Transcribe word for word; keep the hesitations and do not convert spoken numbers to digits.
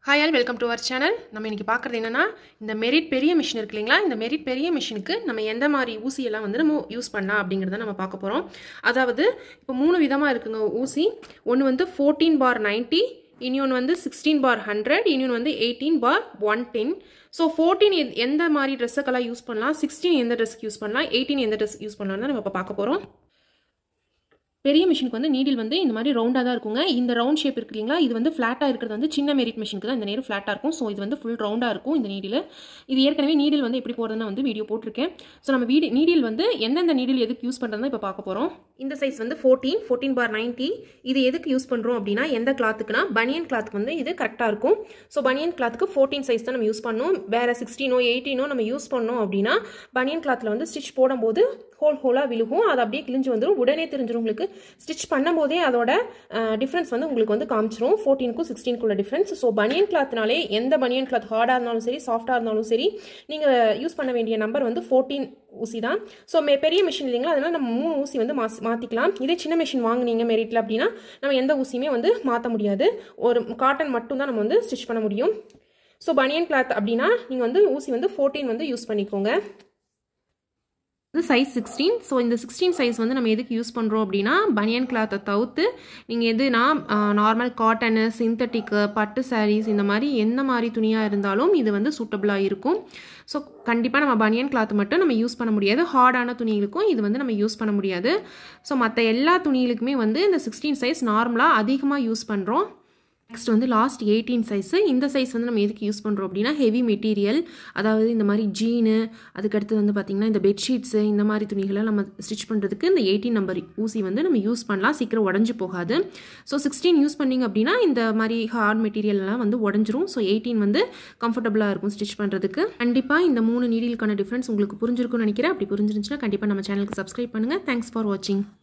Hi all, welcome to our channel. நம்ம இன்னைக்கு பார்க்கிறது என்னன்னா இந்த மெரிட் பெரிய மிஷின் இருக்கு இல்லீங்களா இந்த மெரிட் பெரிய மிஷினுக்கு நம்ம எந்த மாதிரி ஊசி எல்லாம் வந்து நம்ம யூஸ் பண்ணலாம் அப்படிங்கறத நம்ம பார்க்க போறோம். அதாவது இப்போ மூணு விதமா இருக்குங்க ஊசி. ஒன்னு வந்து fourteen bar ninety, இன்னொன்னு வந்து sixteen bar one hundred, இன்னொன்னு வந்து eighteen bar one ten. So fourteen எந்த மாதிரி Dressக்கெல்லாம் யூஸ் பண்ணலாம், sixteen எந்த Dressக்கு யூஸ் பண்ணலாம், eighteen எந்த Dressக்கு யூஸ் பண்ணலாம்னு நம்ம இப்ப பார்க்க போறோம். பெரிய மிஷினுக்கு வந்து நீடில் வந்து இந்த மாதிரி ரவுண்டா தான் இருக்குங்க. இந்த ரவுண்ட் ஷேப் இருக்கு இல்லீங்களா இது வந்து ஃப்ளாட்டா இருக்குது வந்து சின்ன மெரிட் மிஷினுக்கு தான் இந்த நேரம் ஃப்ளாட்டா இருக்கும். சோ இது வந்து ஃபுல் ரவுண்டா இருக்கும் இந்த நீடில். இது ஏற்கனவே நீடில் வந்து எப்படி போறதுன்னா வந்து வீடியோ போட்டுருக்கேன். சோ நம்ம வீடியோ நீடில் வந்து எந்தெந்த நீடில் எதுக்கு யூஸ் பண்றதுன்னு இப்ப பார்க்க போறோம். இந்த சைஸ் வந்து fourteen, fourteen bar ninety. இது எதுக்கு யூஸ் பண்றோம் அப்படினா எந்த கிளாத்துக்குனா பனியன் கிளாத்துக்கு வந்து இது கரெக்ட்டா இருக்கும். சோ பனியன் கிளாத்துக்கு fourteen சைஸ் தான் நம்ம யூஸ் பண்ணோம். வேற sixteen ஓ eighteen ஓ நம்ம யூஸ் பண்ணோம் அப்படினா பனியன் கிளாத்ல வந்து ஸ்டிட்ச் போடும்போது ஹோல் ஹோலா விழுகும். அது அப்படியே கிழிஞ்சு வந்துரும். உடனே தெரிஞ்சிரும் உங்களுக்கு. ஸ்டிட்ச் பண்ணும்போதே அதோட டிஃபரன்ஸ் வந்து உங்களுக்கு வந்து காமிச்சிரும். fourteen க்கு sixteen குள்ள டிஃபரன்ஸ். சோ பனியன் கிளாத்னாலே எந்த பனியன் கிளாத் ஹார்டா இருந்தாலும் சரி சாஃப்ட்டா இருந்தாலும் சரி நீங்க யூஸ் பண்ண வேண்டிய நம்பர் வந்து fourteen ஊசி தான். சோ பெரிய மிஷின் இல்லீங்களா அதனால நம்ம மூணு ஊசி வந்து மாத்திக்கலாம். இதே சின்ன மிஷின் வாங்குனீங்க மெரிட்ல அப்படினா நம்ம எந்த ஊசியுமே வந்து மாத்த முடியாது. ஒரு காட்டன் மட்டும் தான் நம்ம வந்து ஸ்டிட்ச் பண்ண முடியும். சோ பனியன் கிளாத் அப்படினா நீங்க வந்து ஊசி வந்து fourteen வந்து யூஸ் பண்ணிக்கோங்க. இது சைஸ் sixteen. ஸோ இந்த sixteen சைஸ் வந்து நம்ம எதுக்கு யூஸ் பண்ணுறோம் அப்படின்னா பனியன் கிளாத்தை தவிர்த்து நீங்கள் எதுனா நார்மல் காட்டனு சிந்தட்டிக்கு பட்டு சாரீஸ் இந்த மாதிரி எந்த மாதிரி துணியாக இருந்தாலும் இது வந்து சூட்டபிளாக இருக்கும். ஸோ கண்டிப்பாக நம்ம பனியன் கிளாத் மட்டும் நம்ம யூஸ் பண்ண முடியாது. ஹார்டான துணிகளுக்கும் இது வந்து நம்ம யூஸ் பண்ண முடியாது. ஸோ மற்ற எல்லா துணிகளுக்குமே வந்து இந்த sixteen சைஸ் நார்மலாக அதிகமாக யூஸ் பண்ணுறோம். நெக்ஸ்ட் வந்து லாஸ்ட் eighteen சைஸ். இந்த சைஸ் வந்து நம்ம எதுக்கு யூஸ் பண்ணுறோம் அப்படின்னா ஹெவி மெட்டீரியல், அதாவது இந்த மாதிரி ஜீனு, அதுக்கடுத்து வந்து பார்த்திங்கன்னா இந்த பெட்ஷீட்ஸு இந்த மாதிரி துணிகளை நம்ம ஸ்டிச் பண்ணுறதுக்கு இந்த eighteen நம்பர் ஊசி வந்து நம்ம யூஸ் பண்ணலாம். சீக்கிரம் உடஞ்சி போகாது. ஸோ sixteen யூஸ் பண்ணிங்க அப்படின்னா இந்த மாதிரி ஹார்ட் மெட்டீரியல்லாம் வந்து உடஞ்சிரும். ஸோ eighteen வந்து கம்ஃபர்டபுளாக இருக்கும் ஸ்டிச் பண்ணுறதுக்கு. கண்டிப்பாக இந்த மூணு நீடிலுக்கான டிஃப்ரென்ஸ் உங்களுக்கு புரிஞ்சிருக்கும்னு நினைக்கிறேன். அப்படி புரிஞ்சிருந்துச்சுன்னா கண்டிப்பாக நம்ம சேனலுக்கு சப்ஸ்கிரைப் பண்ணுங்கள். தேங்க்ஸ் ஃபார் வாட்சிங்.